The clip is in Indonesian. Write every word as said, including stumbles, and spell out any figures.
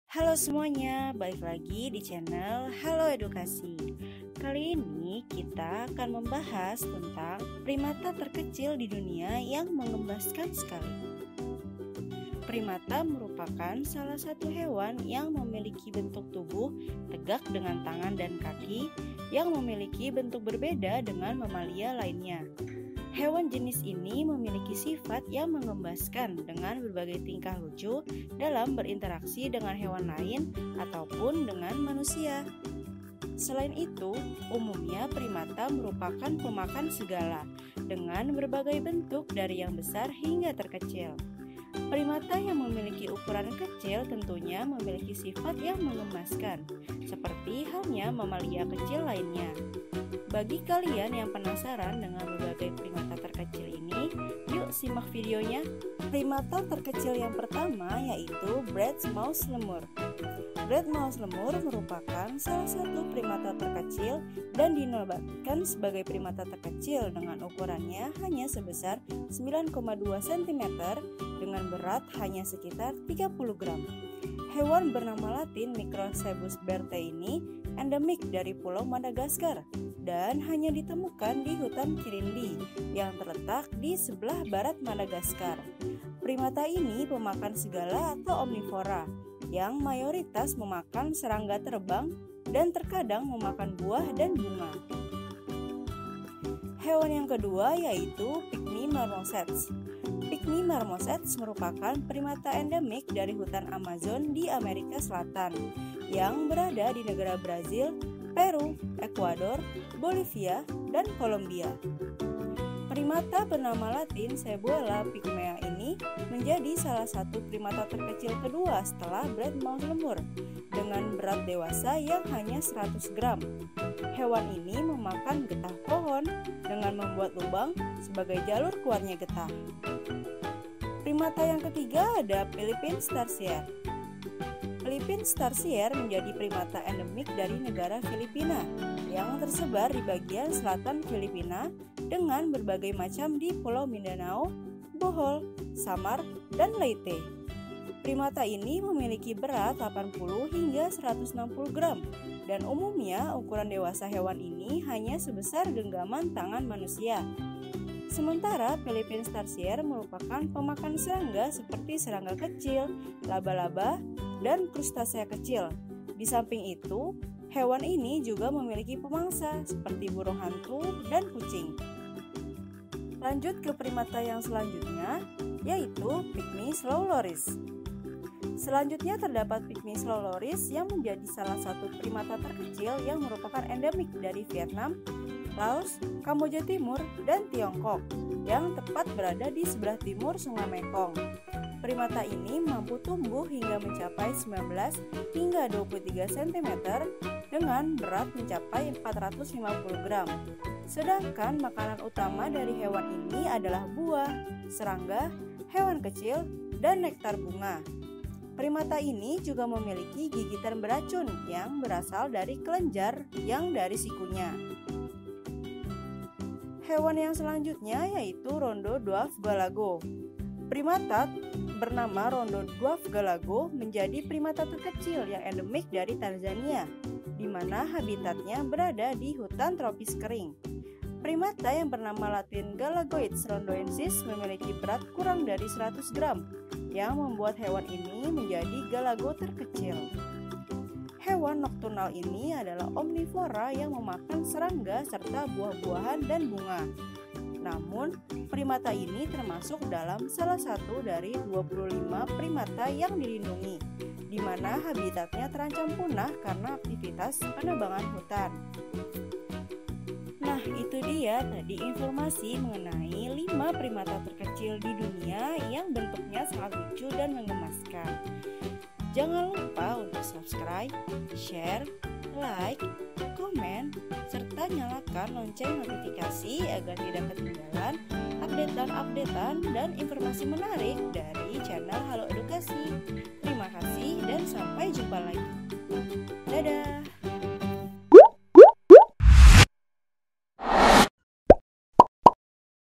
Halo semuanya, balik lagi di channel Halo Edukasi. Kali ini kita akan membahas tentang primata terkecil di dunia yang mengembaskan sekali. Primata merupakan salah satu hewan yang memiliki bentuk tubuh tegak dengan tangan dan kaki yang memiliki bentuk berbeda dengan mamalia lainnya. Hewan jenis ini memiliki sifat yang mengembaskan dengan berbagai tingkah lucu dalam berinteraksi dengan hewan lain ataupun dengan manusia. Selain itu, umumnya primata merupakan pemakan segala dengan berbagai bentuk dari yang besar hingga terkecil. Primata yang memiliki ukuran kecil tentunya memiliki sifat yang mengemaskan, seperti halnya mamalia kecil lainnya. Bagi kalian yang penasaran dengan berbagai primata terkecil ini, yuk simak videonya. Primata terkecil yang pertama yaitu Brett mouse lemur. Brett mouse lemur merupakan salah satu primata terkecil dan dinobatkan sebagai primata terkecil dengan ukurannya hanya sebesar sembilan koma dua sentimeter dengan berat hanya sekitar tiga puluh gram. Hewan bernama latin Microcebus berte ini endemik dari Pulau Madagaskar dan hanya ditemukan di hutan Kirindi yang terletak di sebelah barat Madagaskar. Primata ini pemakan segala atau omnivora yang mayoritas memakan serangga terbang dan terkadang memakan buah dan bunga. Hewan yang kedua yaitu Pygmy marmosets. Pygmy marmosets merupakan primata endemik dari hutan Amazon di Amerika Selatan yang berada di negara Brazil, Peru, Ekuador, Bolivia, dan Kolombia. Primata bernama latin Cebuela pygmaea ini menjadi salah satu primata terkecil kedua setelah Brett mouse lemur dengan berat dewasa yang hanya seratus gram. Hewan ini memakan getah pohon dengan membuat lubang sebagai jalur keluarnya getah. Primata yang ketiga ada Philippines tarsier. Philippines tarsier menjadi primata endemik dari negara Filipina yang tersebar di bagian selatan Filipina dengan berbagai macam di Pulau Mindanao, Bohol, Samar, dan Leyte. Primata ini memiliki berat delapan puluh hingga seratus enam puluh gram dan umumnya ukuran dewasa hewan ini hanya sebesar genggaman tangan manusia. Sementara Philippines tarsier merupakan pemakan serangga seperti serangga kecil, laba-laba, dan krustasea kecil. Di samping itu, hewan ini juga memiliki pemangsa seperti burung hantu dan kucing. Lanjut ke primata yang selanjutnya, yaitu Pygmy slowloris. Selanjutnya terdapat Pygmy slowloris yang menjadi salah satu primata terkecil yang merupakan endemik dari Vietnam, Laos, Kamboja Timur, dan Tiongkok yang tepat berada di sebelah timur Sungai Mekong. Primata ini mampu tumbuh hingga mencapai sembilan belas hingga dua puluh tiga sentimeter dengan berat mencapai empat ratus lima puluh gram. Sedangkan makanan utama dari hewan ini adalah buah, serangga, hewan kecil, dan nektar bunga. Primata ini juga memiliki gigitan beracun yang berasal dari kelenjar yang dari sikunya. Hewan yang selanjutnya yaitu Rondo dwarf galago. Primata bernama Rondo dwarf galago menjadi primata terkecil yang endemik dari Tanzania, di mana habitatnya berada di hutan tropis kering. Primata yang bernama latin Galagoids rondoensis memiliki berat kurang dari seratus gram, yang membuat hewan ini menjadi galago terkecil. Hewan nokturnal ini adalah omnivora yang memakan serangga serta buah-buahan dan bunga. Namun, primata ini termasuk dalam salah satu dari dua puluh lima primata yang dilindungi, di mana habitatnya terancam punah karena aktivitas penebangan hutan. Nah, itu dia tadi informasi mengenai lima primata terkecil di dunia yang bentuknya sangat lucu dan mengemaskan. Jangan lupa untuk subscribe, share, like, komen, serta nyalakan lonceng notifikasi agar tidak ketinggalan update-updatean dan informasi menarik dari channel Halo Edukasi. Terima kasih dan sampai jumpa lagi. Dadah!